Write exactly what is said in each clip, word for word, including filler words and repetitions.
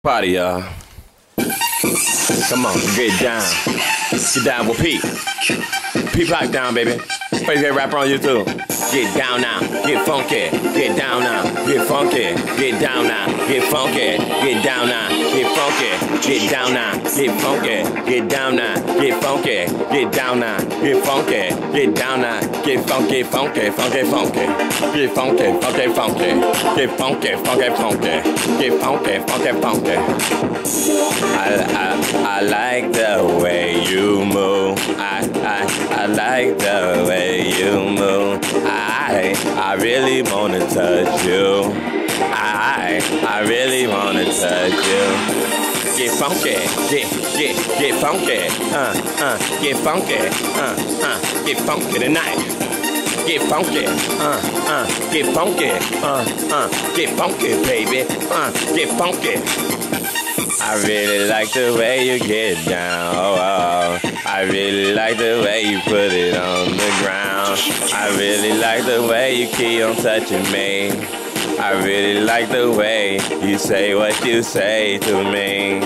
Party, y'all. Come on, get down. Get down with Pete. Pete pipe down, baby. Face that rapper on YouTube. Get down now, get funky. Get down now, get funky. Get down now, get funky. Get down now, get funky. Get down now, get funky. Get down now, get funky. Get down now, get funky. Get down now, get funky, funky, funky, funky. Get funky, funky, funky. Get funky, funky, funky. Get funky, funky, funky. I, I, I like the way you move. I, I, I like the way you move. I, I really wanna touch you. I, I really wanna touch you. Get funky, get, get, get funky, uh, uh, get funky, uh, uh, get funky tonight. Get funky, uh, uh, get funky, uh, uh, get funky, baby, uh, get funky. I really like the way you get down, oh, oh. I really like the way you put it on the ground. I really like the way you keep on touching me. I really like the way you say what you say to me.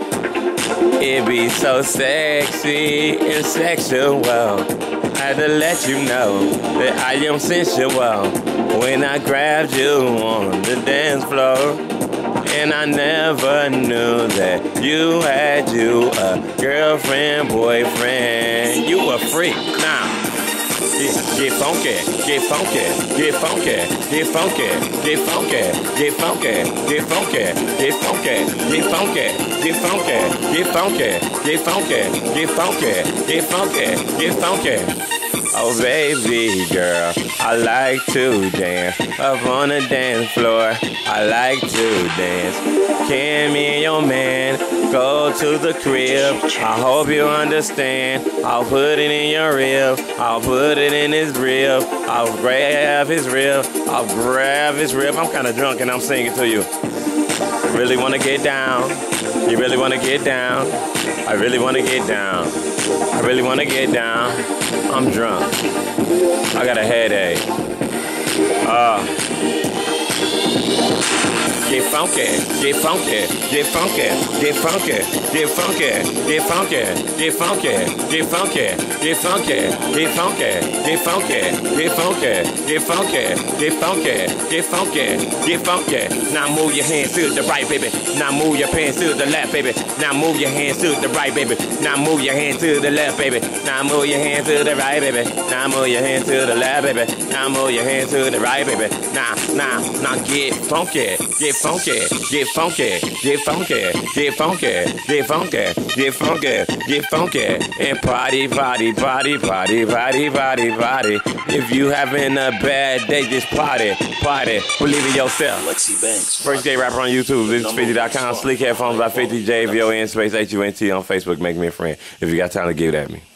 It be so sexy and sexual. I had to let you know that I am sensual when I grabbed you on the dance floor. And I never knew that you had you a girlfriend, boyfriend. You a freak now. Get, get funky, get funky, get funky, get funky, get funky, get funky, get funky, get funky, get funky, get funky, get funky, get funky, get funky, get funky, get funky. Oh baby girl, I like to dance up on the dance floor. I like to dance. Can me and your man go to the crib? I hope you understand. I'll put it in your rib. I'll put it in his rib. I'll grab his rib. I'll grab his rib. I'm kind of drunk and I'm singing to you. Really want to get down. You really want to get down. I really want to get down. I really want to get down. I'm drunk. I got a headache. Uh, get funky, get funky, get funky, get funky, get funky, get funky, get funky, get funky, get funky, get funky, get funky, get funky, get funky, get funky, get funky, get funky. Now move your hands to the right, baby. Now move your pants to the left, baby. Now move your hands to the right, baby. Now move your hands to the left, baby. Now move your hands to the right, baby. Now move your hands to the left, baby. Now move your hands to the right, baby. Now, now, now get funky, get funky, get funky, get funky, get funky, get funky, get funky, get funky, and party, party, party, party, party, party, party. If you having a bad day, just party, party. Believe in yourself. Lexi Banks. First Gay Rapper on YouTube. Visit fifty dot com. Sleek Headphones by fifty J V O N space H U N T on Facebook. Make me a friend if you got time to give it at me.